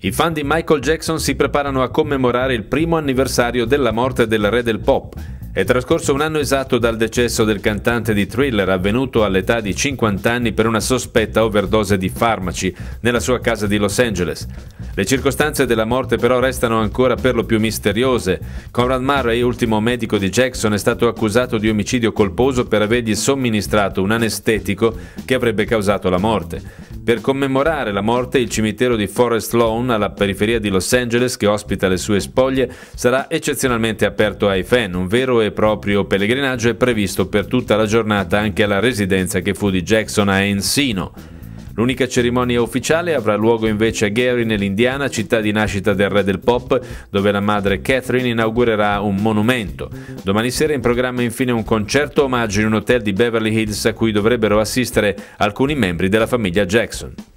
I fan di Michael Jackson si preparano a commemorare il primo anniversario della morte del re del pop. È trascorso un anno esatto dal decesso del cantante di Thriller, avvenuto all'età di 50 anni per una sospetta overdose di farmaci nella sua casa di Los Angeles. Le circostanze della morte però restano ancora per lo più misteriose. Conrad Murray, ultimo medico di Jackson, è stato accusato di omicidio colposo per avergli somministrato un anestetico che avrebbe causato la morte. Per commemorare la morte, il cimitero di Forest Lawn, alla periferia di Los Angeles, che ospita le sue spoglie, sarà eccezionalmente aperto ai fan. Un vero e proprio pellegrinaggio è previsto per tutta la giornata anche alla residenza che fu di Jackson a Encino. L'unica cerimonia ufficiale avrà luogo invece a Gary, nell'Indiana, città di nascita del re del pop, dove la madre Catherine inaugurerà un monumento. Domani sera è in programma infine un concerto omaggio in un hotel di Beverly Hills a cui dovrebbero assistere alcuni membri della famiglia Jackson.